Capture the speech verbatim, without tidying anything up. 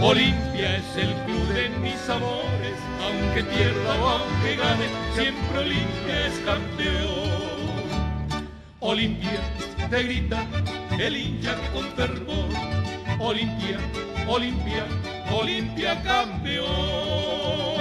Olimpia es el club de mis amores, aunque pierda o aunque gane, siempre Olimpia es campeón. Olimpia, te grita el hincha con fervor. Olimpia, Olimpia, Olimpia campeón.